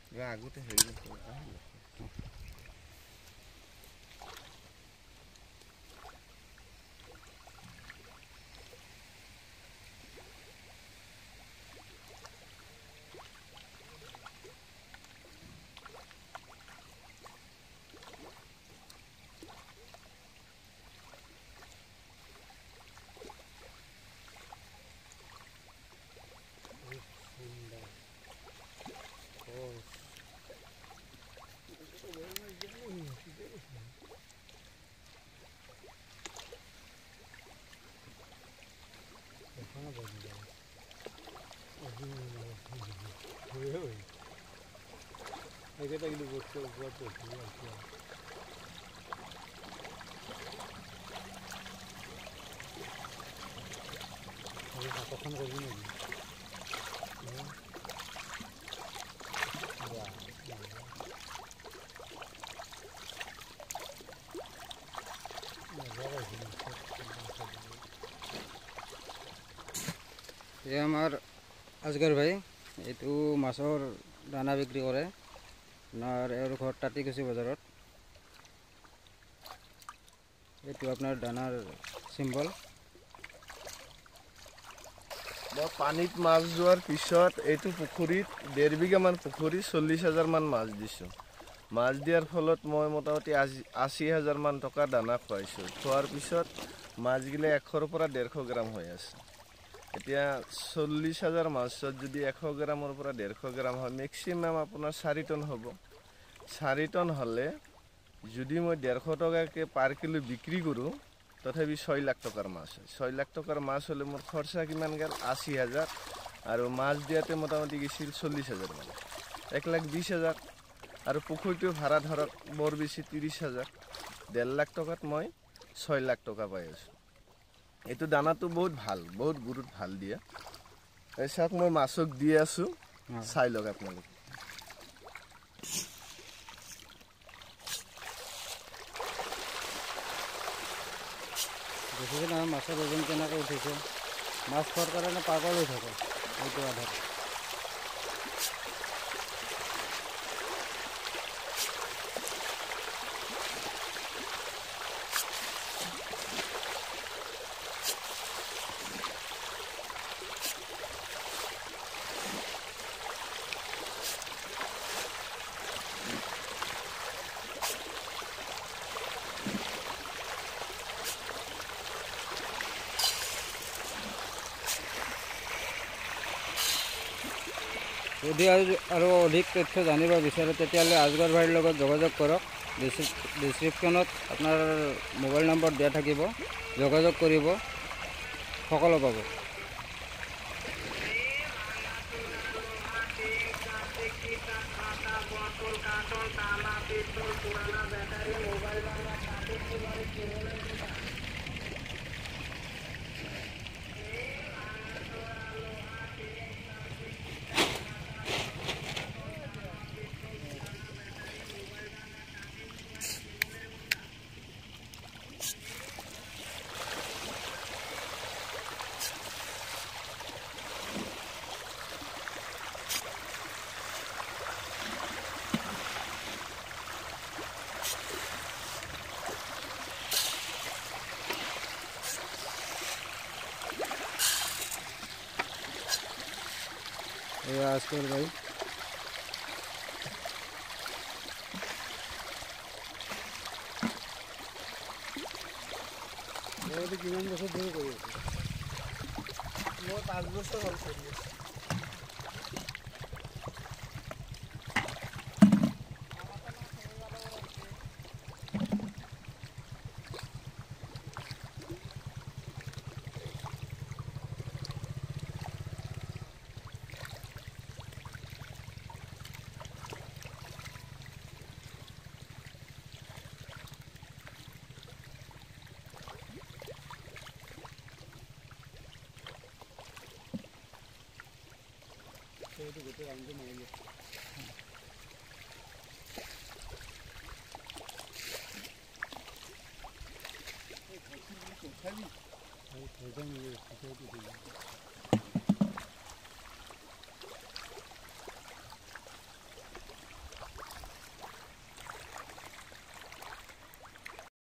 আগতে হেৰি ये हमार असगर भाई ये माछर दाना बिक्री करे और घर तातीकुची बजारत ये अपना दानार सिम्बल পানীত মাছ যোৱাৰ পিছত এইটো পুখুৰীত 1.5 বিঘামান পুখুৰী 40,000 মান মাছ দিছো মাছ দিয়াৰ ফলত মই মোটামুটি 80,000 মান টকা দানা খুৱাইছো খোৱাৰ পিছত মাছগিলে 100 পৰা 150 গ্ৰাম হৈ আছে এতিয়া 40,000 মাছত যদি 100 গ্ৰামৰ পৰা 150 গ্ৰাম হয় ম্যাক্সিমাম আপোনাৰ 4 টন হ'ব 4 টন হলে যদি মই 150 টকাকে পাৰ কিলো বিক্ৰী কৰো তথাপি 6 লাখ টকাৰ মাছ 6 লাখ টকাৰ মাছ হলে মোৰ খৰচা কিমান গেল 80,000 আৰু মাছ দিয়াতে মোটামুটি গিছিল 40,000 মান 1,20,000 আৰু পুখুৰীটো ভাড়া ধৰক বৰ বেছি 30,000 1.5 লাখ টকাত মই 6 লাখ টকা পাই আছো এটো দানাটো বহুত ভাল বহুত গুৰুত ভাল দিয়া এসাক মই মাছক দি আছো চাই লওক আপোনালোক देखिए ना माछर ओजन केनेকৈ उठिছে माछ খোৱাৰ কাৰণে পাগল হৈ থাকে এইটো আধাৰ যদি আৰু অধিক তথ্য জানিব বিচাৰে তেতিয়াহ'লে আজগৰ ভাইৰ লগত যোগাযোগ কৰক ডেছক্ৰিপশ্যনত আপোনাৰ মোবাইল নম্বৰ দিয়া থাকিব যোগাযোগ কৰিব সকলো পাব ये आजकल भाई ये किमान बছর ধরে কৰি আছে মই 5 বছৰ হ'ল কৰি আছে itu betul langsung aja. Kali, kalau jangan itu